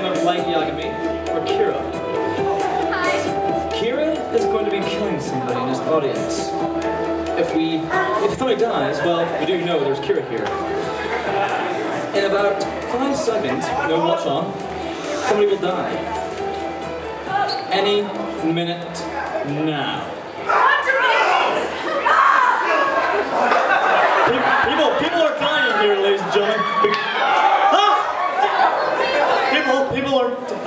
name of Light Yagami, or Kira. Hi. Kira is going to be killing somebody in this audience. If somebody dies, well, we do know there's Kira here. In about 5 seconds, no watch on, somebody will die. Any minute now. People are dying here, ladies and gentlemen. Ah! People are